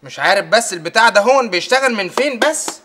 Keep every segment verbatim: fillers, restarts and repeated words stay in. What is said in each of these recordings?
مش عارف بس البتاع ده هون بيشتغل من فين بس.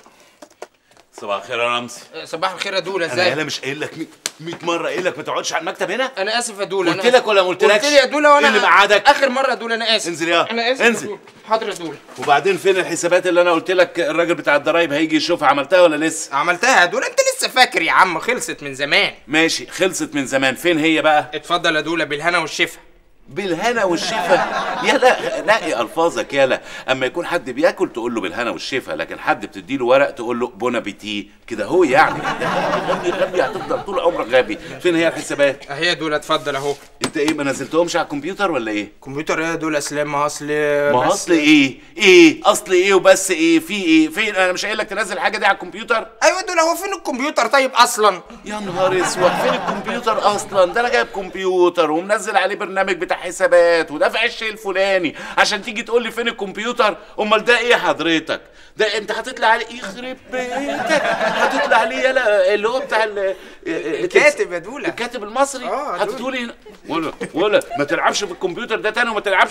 صباح الخير يا رمزي. صباح الخير يا دولا، ازيك؟ انا هلا مش قايل لك مية مره قايل لك ما تقعدش على المكتب هنا؟ انا اسف يا دولا. قلت لك ولا ما قلتلكش؟ قلت لي يا دولا وانا اللي مقعدك اخر مره يا دولا. انا اسف. انزل يا انا اسف انزل. حاضر يا دولا. وبعدين فين الحسابات اللي انا قلت لك الراجل بتاع الضرايب هيجي يشوفها؟ عملتها ولا لسه؟ عملتها يا دولا. انت لسه فاكر يا عم؟ خلصت من زمان. ماشي خلصت من زمان. فين هي بقى؟ اتفضل يا دولا بالهنا والشفا. بالهنا والشفا؟ يلا نقي الفاظك يلا. اما يكون حد بياكل تقول له بالهنا والشفا، لكن حد بتدي له ورق تقول له بون ابيتي كده. هو يعني غبي غبي هتفضل طول عمرك غبي. فين هي الحسابات؟ اهي يا دولا اتفضل اهو. انت ايه ما نزلتهمش على الكمبيوتر ولا ايه؟ كمبيوتر ايه يا دولا اسلام؟ ما اصل ما اصل ايه؟ ايه اصل ايه وبس؟ ايه في ايه؟ فين؟ انا مش قايل لك تنزل الحاجه دي على الكمبيوتر؟ ايوه يا دولا. هو فين الكمبيوتر طيب اصلا؟ يا نهار اسود، فين الكمبيوتر اصلا؟ ده انا جايب كمبيوتر ومنزل عليه برنامج بتاع حسابات ودافع الشيء الفلاني عشان تيجي تقول لي فين الكمبيوتر؟ امال ده ايه حضرتك؟ ده انت هتطلع عليه يخرب بيتك، هتطلع عليه يلا اللي هو بتاع الكاتب يا دولا، الكاتب المصري. اه هتقولي هنا ولا ولا ما تلعبش في الكمبيوتر ده تاني، وما تلعبش.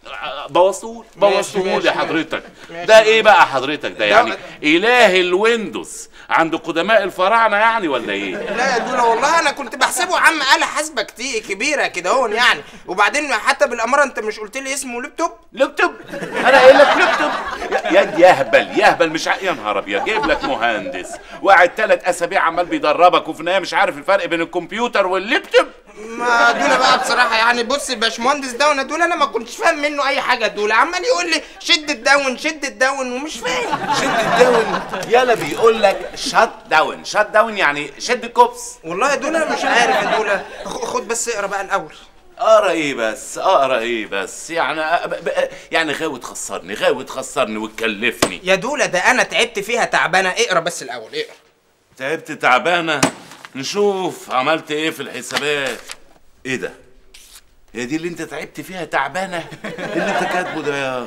بوظتوه بوظتوه يا حضرتك. ده ايه بقى حضرتك ده؟ يعني اله الويندوز عند قدماء الفراعنه يعني ولا ايه؟ لا يا دولا والله انا كنت بحسبه عم آلة حاسبة كتير كبيره كده هون يعني. وبعدين حتى بالاماره انت مش قلت لي اسمه لابتوب؟ لابتوب؟ انا قايل لك لابتوب يا يهبل يهبل. مش يا نهار ابيض، جايب لك مهندس وقاعد ثلاث اسابيع عمال بيدربك وفي النهايه مش عارف الفرق بين الكمبيوتر واللابتوب. ما دولا بقى بصراحه يعني بص الباشمهندس ده وانا دولا انا ما كنتش فاهم منه اي حاجه. دولا عمال يقول لي شد الداون شد الداون ومش فاهم. شد الداون يلا بيقول لك شات داون. شات داون يعني شد الكوبس. والله يا دولا مش عارف يا دولا. خد بس اقرا بقى الاول. اقرا ايه بس؟ اقرا ايه بس؟ يعني يعني غاوي تخسرني غاوي تخسرني وتكلفني يا دولا. ده انا تعبت فيها تعبانه. اقرا بس الاول اقرا. تعبت تعبانه؟ نشوف عملت ايه في الحسابات. ايه ده؟ هي دي اللي انت تعبت فيها تعبانه؟ اللي انت كاتبه ده يا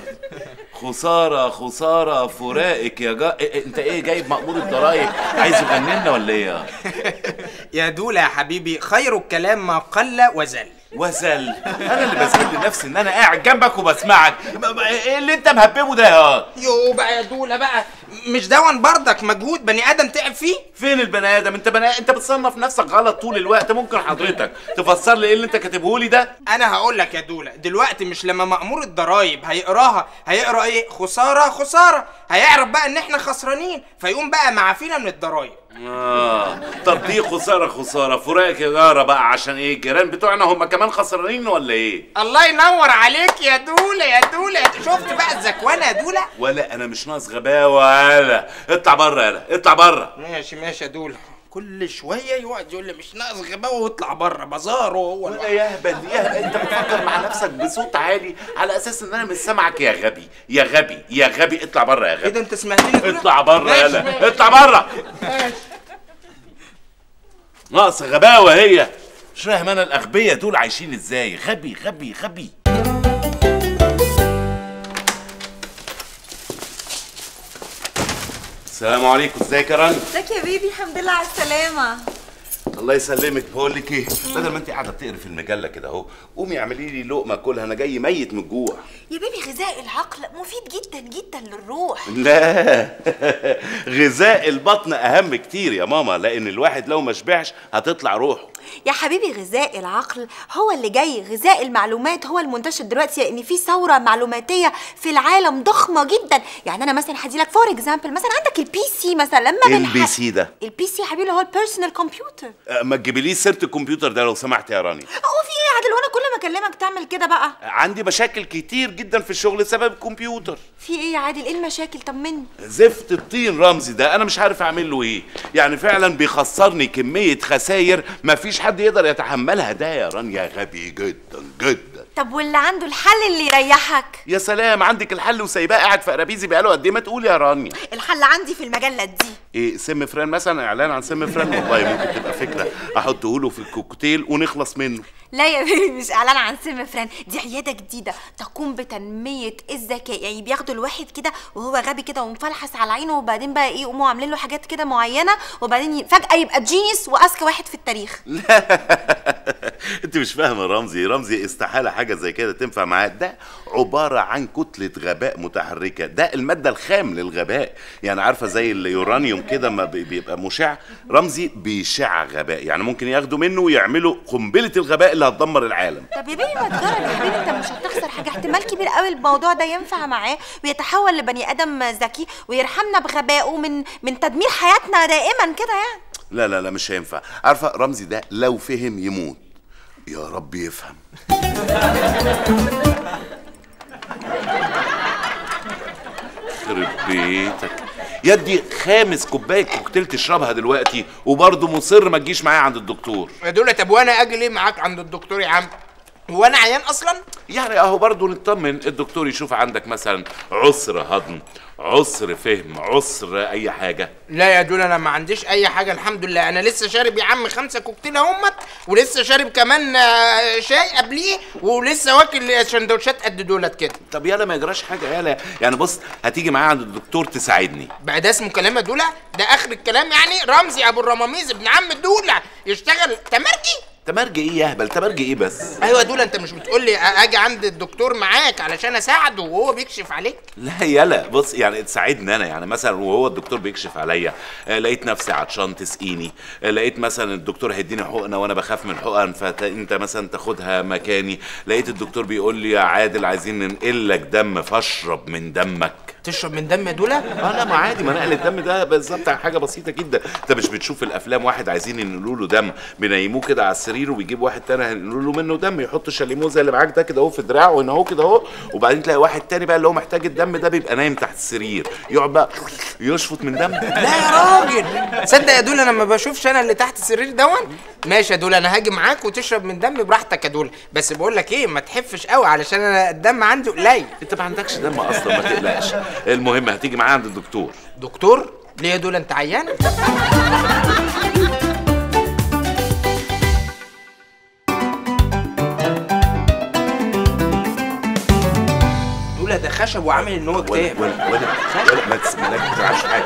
خساره خساره فراقك يا جا. إيه انت ايه جايب مأمور الضرايب عايز يغني لنا ولا ايه؟ يا دولا يا حبيبي خير الكلام ما قل وزل. وزل؟ انا اللي بزل لنفسي ان انا قاعد جنبك وبسمعك. ايه اللي انت مهببه ده يا؟ يو بقى يا دولا بقى. مش دون بردك مجهود بني ادم تعب فيه؟ فين البني ادم؟ انت بني انت بتصنف نفسك غلط طول الوقت. ممكن حضرتك تفسر لي ايه اللي انت كاتبه لي ده؟ انا هقول لك يا دولا. دلوقتي مش لما مأمور الضرايب هيقراها هيقرا ايه؟ خساره خساره. هيعرف بقى ان احنا خسرانين فيقوم بقى معافينا من الضرايب. اه طب دي خساره خساره فراقك يا جاره بقى. عشان ايه؟ الجيران بتوعنا هم كمان خسرانين ولا ايه؟ الله ينور عليك يا دولا يا دولا. شفت بقى الزكوانه يا دولا؟ ولا انا مش ناقص غباوه. يالا اطلع بره يالا اطلع بره. ماشي ماشي يا دولا. كل شويه يقعد يقول لي مش ناقص غباوه واطلع بره بازاره هو. ولا يهبل يهبل. انت بتفكر مع نفسك بصوت عالي على اساس ان انا مش سامعك يا غبي يا غبي يا غبي. اطلع بره يا غبي. ايه ده انت سمعتني؟ اطلع بره يالا اطلع بره. ناقص غباوه هي. مش فاهم انا الاغبياء دول عايشين ازاي. غبي غبي غبي. السلام عليكم. ازيك يا رنا؟ ازيك يا بيبي؟ الحمد لله على السلامة. الله يسلمك. بقول لك ايه، بدل ما انت قاعده بتقري في المجله كده اهو، قومي اعملي لي لقمه كلها. انا جاي ميت من الجوع. يا بيبي غذاء العقل مفيد جدا جدا للروح. لا غذاء البطن اهم كتير يا ماما، لان الواحد لو ما شبعش هتطلع روحه. يا حبيبي غذاء العقل هو اللي جاي. غذاء المعلومات هو المنتشر دلوقتي، لان في ثوره معلوماتيه في العالم ضخمه جدا. يعني انا مثلا هدي لك فور اكزامبل. مثلا عندك البي سي مثلا. لما ايه البي سي ده؟ البي سي يا حبيبي اللي هو البيرسونال كمبيوتر. ما تجيبليش سيره الكمبيوتر ده لو سمحت يا راني. هو في ايه يا عادل؟ وانا كل ما اكلمك تعمل كده بقى؟ عندي مشاكل كتير جدا في الشغل بسبب الكمبيوتر. في ايه يا عادل؟ ايه المشاكل؟ طمني. زفت الطين رمزي ده انا مش عارف اعمل له ايه. يعني فعلا بيخسرني كميه خساير مفيش حد يقدر يتحملها. ده يا رانيا غبي جدا جدا. طب واللي عنده الحل اللي يريحك؟ يا سلام عندك الحل وسايباه قاعد في قرابيزي بقاله قد ايه؟ ما تقولي يا رانيا. الحل عندي في المجله دي. ايه سم فران مثلا، اعلان عن سم فران؟ والله ممكن تبقى فكره، احطه له في الكوكتيل ونخلص منه. لا يا بيبي مش اعلان عن سم فران، دي عياده جديده تقوم بتنميه الذكاء. يعني بياخدوا الواحد كده وهو غبي كده ومفلحس على عينه، وبعدين بقى ايه يقوموا عاملين له حاجات كده معينه، وبعدين فجاه يبقى جينيس واذكى واحد في التاريخ. انت مش فاهمه رمزي، رمزي استحاله حاجه زي كده تنفع معاه. ده عباره عن كتله غباء متحركه، ده الماده الخام للغباء. يعني عارفه زي اليورانيوم كده ما بيبقى مشع، رمزي بيشع غباء. يعني ممكن ياخدوا منه ويعملوا قنبله الغباء اللي هتدمر العالم. طب يا بيبي ما تجرب يا حبيبي، انت مش هتخسر حاجه. احتمال كبير قوي الموضوع ده ينفع معاه ويتحول لبني ادم ذكي ويرحمنا بغبائه من من تدمير حياتنا دائما كده يعني. لا لا لا مش هينفع. عارفه رمزي ده لو فهم يموت. يا رب يفهم. خرب بيتك يدي، خامس كوبايه كوكتيل تشربها دلوقتي وبرضه مصر ما تجيش معايا عند الدكتور. يا دولة طب وانا اجي ليه معاك عند الدكتور يا عم؟ هو انا عيان اصلا؟ يعني اهو برضه نطمن، الدكتور يشوف عندك مثلا عسر هضم، عسر فهم، عسر اي حاجه. لا يا دول انا ما عنديش اي حاجه الحمد لله. انا لسه شارب يا عم خمسه كوكتيل اهمت، ولسه شارب كمان شاي قبليه، ولسه واكل سندوتشات قد دولت كده. طب يالا ما يجراش حاجه يالا. يعني بص هتيجي معايا عند الدكتور تساعدني. بقى ده اسمه كلام يا دوله؟ ده اخر الكلام يعني؟ رمزي ابو الرماميز ابن عم دوله يشتغل تمرجي؟ تمرجي ايه يا هبل؟ تمرجي ايه بس؟ ايوه دول انت مش بتقول لي اجي عند الدكتور معاك علشان اساعده وهو بيكشف عليك؟ لا يلا بص يعني تساعدني انا. يعني مثلا وهو الدكتور بيكشف عليا آه لقيت نفسي عطشان تسقيني، آه لقيت مثلا الدكتور هيديني حقنه وانا بخاف من الحقن فانت مثلا تاخدها مكاني، لقيت الدكتور بيقول لي يا عادل عايزين ننقل لك دم فاشرب من دمك. تشرب من دم يا دوله؟ اه لا ما عادي، ما نقل الدم ده بالظبط حاجه بسيطه جدا. انت مش بتشوف الافلام واحد عايزين ينقلوا له دم بينيموه كده على السرير وبيجيب واحد تاني هينقلوا له منه دم، يحط شاليمو زي اللي معاك ده كده اهو في دراعه وهنا اهو كده اهو، وبعدين تلاقي واحد تاني بقى اللي هو محتاج الدم ده بيبقى نايم تحت السرير يقعد بقى يشفط من دم. لا يا راجل تصدق يا دوله انا ما بشوفش انا اللي تحت السرير دون. ماشي يا دوله انا هاجي معاك وتشرب من دم براحتك يا دوله، بس بقول لك ايه ما تحفش قوي علشان انا الدم عندي قليل. انت ما عندكش دم اصلا ما تقلقش. المهم هتيجي معايا عند الدكتور. دكتور؟ ليه يا دوله انت عيان؟ دوله ده خشب وعامل ان هو كتاب. ولا ولا ولا ما تسمعش حاجه.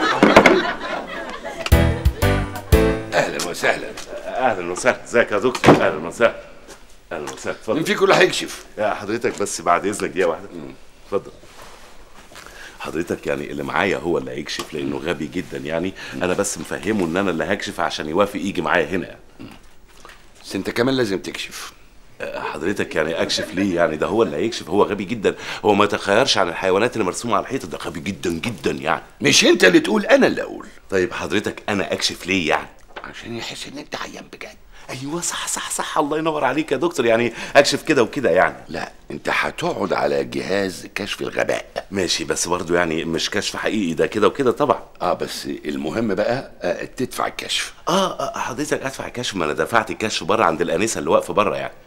اهلا وسهلا. اهلا وسهلا. ازيك يا دكتور؟ اهلا وسهلا. اهلا وسهلا. اتفضل. مين فيكم اللي هيكشف؟ يا حضرتك بس بعد اذنك دقيقه واحده. اتفضل. حضرتك يعني اللي معايا هو اللي هيكشف لانه غبي جدا يعني، انا بس مفهمه ان انا اللي هكشف عشان يوافق يجي معايا هنا. بس انت كمان لازم تكشف. حضرتك يعني اكشف ليه؟ يعني ده هو اللي هيكشف، هو غبي جدا، هو ما يتخيرش عن الحيوانات اللي مرسومه على الحيطه، ده غبي جدا جدا يعني. مش انت اللي تقول انا اللي اقول. طيب حضرتك انا اكشف ليه يعني؟ عشان يحس ان انت عيان بجد. ايوه صح صح صح الله ينور عليك يا دكتور، يعني اكشف كده وكده يعني. لا انت هتقعد على جهاز كشف الغباء. ماشي بس برضه يعني مش كشف حقيقي، ده كده وكده طبعا. اه بس المهم بقى آه تدفع الكشف. اه, آه حضرتك ادفع الكشف؟ ما انا دفعت الكشف بره عند الانسه اللي واقفه بره يعني.